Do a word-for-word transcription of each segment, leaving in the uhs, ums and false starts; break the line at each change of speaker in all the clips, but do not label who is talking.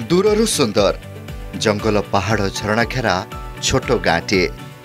दूररू सुंदर जंगल पहाड़ झरणा घेरा छोट गाँटे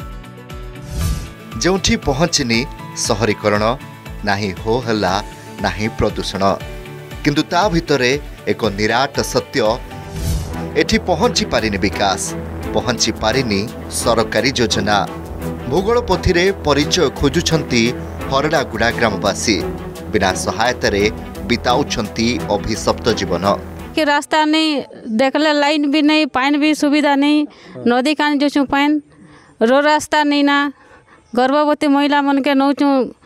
जोठी पहुंचनी सहरीकरण नाही हो हल्ला नाही प्रदूषण किंतु ता भितरे एक निराट सत्य एठी पहुंची पारिनी विकास पहुंची पारिनी सरकारी योजना भूगोल पोथी रे परिचय खोजुछंती हरडागुड़ा ग्रामवासी बिना सहायता बिताउछंती अभिशप्त जीवन
कि रास्ता नहीं देखले लाइन भी नहीं पानी भी सुविधा नहीं नदी कान जो पान रो रास्ता नहीं ना गर्भवती महिला मन के नौचु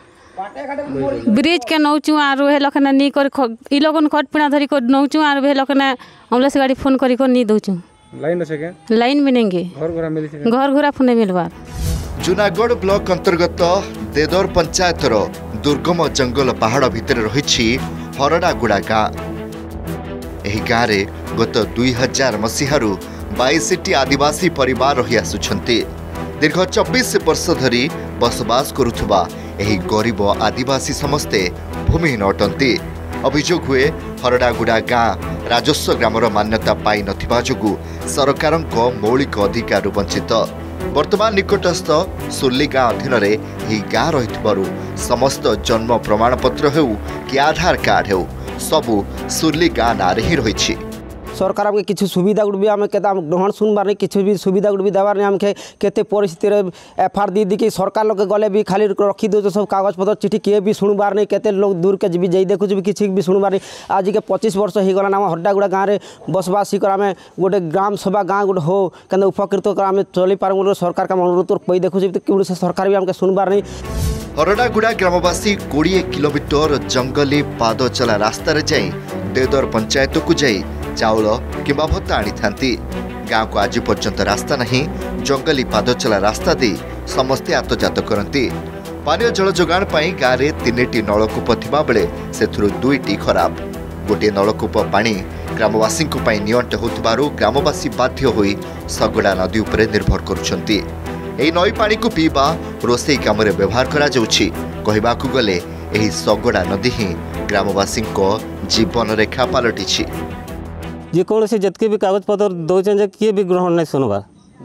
ब्रिज के नौचु आरु हे लखने नी कर इ लोगन खट पिना धरी को नौचु आरु हे लखने एम्बुलेंस गाड़ी फोन करी को नी दोचु
लाइन আছে के
लाइन मिलेंगे
घर घोड़ा मिली छे
घर घोड़ा फोन मिलवा
जूनागढ़ ब्लॉक अंतर्गत देदर पंचायतर दुर्गम जंगल पहाड़ भितर रही हरडागुड़ा गाँ एही गाँव रे गत दुई हजार मसीहारू बाईस आदिवासी परिवार रही आसुछंती दीर्घ चौबीस वर्ष धरी बसवास करुथुबा एही गरीब आदिवासी समस्ते भूमिहीन अटंती अभियोग हुए हरडागुड़ा गाँ राजस्व ग्रामर मान्यता पाई नथिबा जोगु सरकारक मौलिक अधिकार वंचित वर्तमान निकटस्थ सुर्ली गाँ अधीन में गाँ रही समस्त जन्म प्रमाणपत्र हेउ कि आधार कार्ड हेउ सबू सुर्ली गाँ नारे ही रही
सरकार आमके किसी सुविधा गुड़ भी आम के ग्रहण सुनबार नहीं किसी भी सुविधा गुड़ भी देवार नहीं आमके केते परिस्थिति एफआर दी दी कि सरकार लोग गले भी खाली रखी दो सब कागज पत्र चिठी किए भी शुणबार नहीं केते लोग दूर के भी जाई देखु भी किसी भी शुणबार नहीं आज के पच्चीस वर्ष हो गला आम हरडागुड़ा गाँव में बसवास आम गोटे ग्राम सभा गाँ गोटे हो के उपकृत आम चली पार सरकार का अनुरोध कही देखु कि सरकार भी आमके सुनबार नहीं
हरडागुड़ा ग्रामवासी कोड़े किलोमीटर जंगली पाद चला रास्तार जाई देदर पंचायत को जाई चाउल किंबा भत्ता आनी थांती गाँव को आज पर्यंत रास्ता नहीं जंगली पाद चला रास्ता दे समस्ते आतजात करती पानीय जल जोगाण पाई गाँव में तीन नलकूप थिबा बेले सेथुरु दुईटी खराब गोटे नलकूप पानी ग्रामवासी नियंट होतिबारु ग्रामवासी बाध्य होई सगड़ा नदी उपरे निर्भर करुछंती एही नई पानी को पीबा रोसई काम रे व्यवहार करा जाउछि कहिबाकू गले एही सगड़ा नदी ही ग्रामवासी जीवन रेखा पलटिछि
जेकोसी जितके भी कागज पत्र दौन किए भी ग्रहण नहीं सुनवा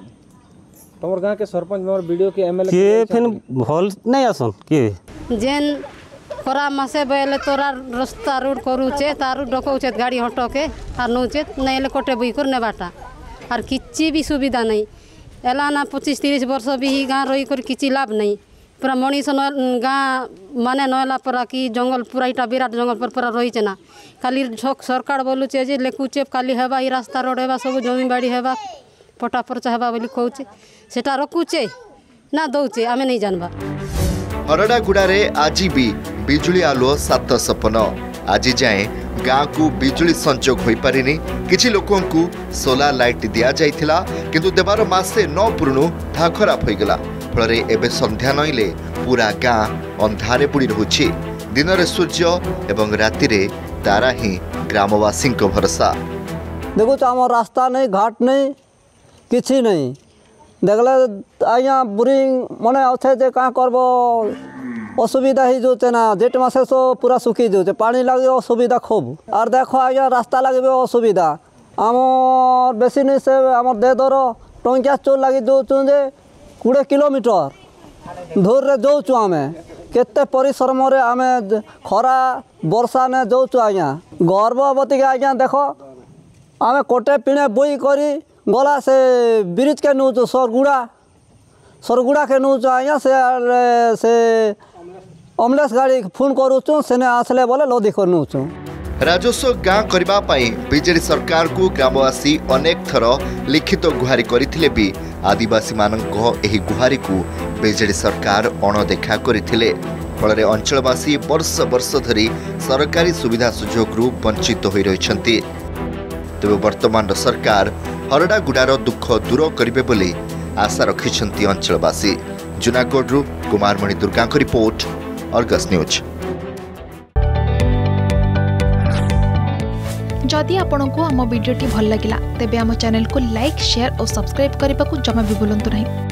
तमर गाँव के सरपंच मोर वीडियो के एमएलए
किए फिर भल नहीं आसन किए
जेन खरा मासे बेले तोरा रास्ता रोड करूचे तारु डकौचे गाड़ी हटो के आर नौचे नहीं कोटे बुई कर नेबाटा आर किछि भी सुविधा नहीं एलाना पच्चीस तीस वर्ष भी ही गाँ रही कर किछि लाभ नहीं पूरा मनीष गाँ माने नहला परा कि जंगल पूरा इटा विराट जंगल पर पूरा रही ना खाली सरकार बोलुचे जे लेकुचे खाली हेबा ई रास्ता रोड हेबा सब जमी बाड़ी हेबा पटा परचा हेबा बोली कहूचे सेटा रखुचे ना दौचे आमे नहीं जानबा
हरडागुड़ा रे आज भी बिजुली आलुओ सात सपन आज जाए गाँ को बिजुली संजोग हो पारिनी किछि लोकों को सोलार लाइट दिया जाइथिला किंतु देवार मासे न पूर्णु ता खराब हो गला फल एवं संध्या नईले पूरा गाँ अंधारे बुड़ी रहुछि दिन रे सूर्य एवं राति रे तारा ही ग्रामवासी भरोसा
देखो तो आम रास्ता नहीं घाट नहीं किसी नहीं देखले आज्ञा बोरिंग मने अच्छे जे क्या करब असुविधा ही जोचे ना जेठ मासे सो पूरा सुखी जोचे पानी लगे असुविधा खूब और देखो आज्ञा रास्ता लगे असुविधा आम बेसी नहीं से आम देदर टंकिया चोर लगे जोचु जे कोड़े किलोमीटर दूर रे जोचु आमे केते परिश्रम रे आमे खरा वर्षा ने जोचु आज्ञा गर्भवती के आज्ञा देखो आमे कोटे पिणे बोई करी गला से ब्रिज के नौचु सरगुड़ा सरगुड़ा के नौचु आज्ञा से से एम्बुलेंस गाड़ी फोन करूचु सेने आसले बोले लदी कर नौचु
राजस्व गाँ करबा पाई बीजेडी सरकार को ग्रामवासी अनेक थर लिखित गुहारी करथिले भी आदिवासी माननको एही गुहारी को बीजेडी सरकार अणदेखा करथिले फल अंचलवासी वर्ष वर्ष धरी सरकारी सुविधा सुजोग रु वंचित होई रहिछंती तेबे वर्तमान सरकार हरडागुड़ार दुख दूर करिवे बोली आशा रखिछंती अंचलवासी जूनागढ़ रु कुमारमणि दुर्गा को रिपोर्ट अर्गस न्यूज।
जदि आपंक आम भिडी भल लगा तेब आम चैनल को लाइक शेयर और सब्सक्राइब करने को जमा भी भूलु नहीं।